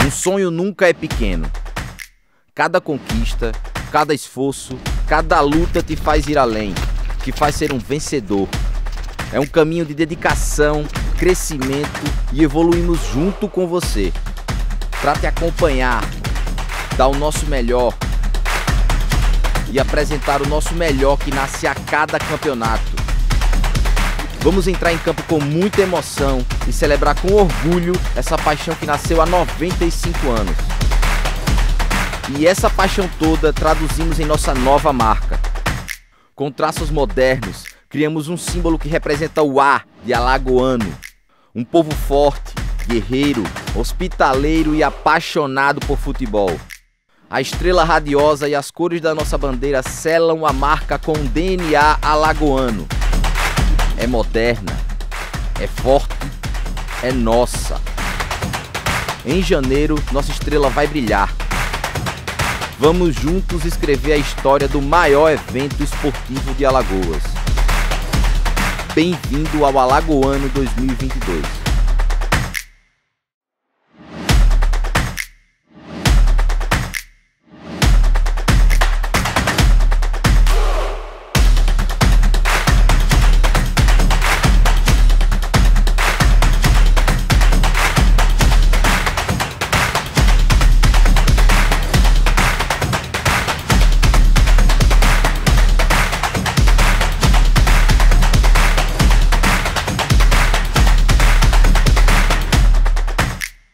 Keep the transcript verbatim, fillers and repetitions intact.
Um sonho nunca é pequeno. Cada conquista, cada esforço, cada luta te faz ir além, te faz ser um vencedor. É um caminho de dedicação, crescimento e evoluímos junto com você. Para te acompanhar, dar o nosso melhor e apresentar o nosso melhor que nasce a cada campeonato. Vamos entrar em campo com muita emoção e celebrar com orgulho essa paixão que nasceu há noventa e cinco anos. E essa paixão toda traduzimos em nossa nova marca. Com traços modernos, criamos um símbolo que representa o A de alagoano. Um povo forte, guerreiro, hospitaleiro e apaixonado por futebol. A estrela radiosa e as cores da nossa bandeira selam a marca com o D N A alagoano. É moderna, é forte, é nossa. Em janeiro, nossa estrela vai brilhar. Vamos juntos escrever a história do maior evento esportivo de Alagoas. Bem-vindo ao Alagoano dois mil e vinte e dois.